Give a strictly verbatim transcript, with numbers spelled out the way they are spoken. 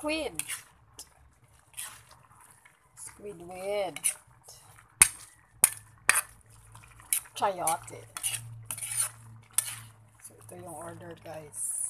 squid. Squid with chayote. So, ito yung order, guys.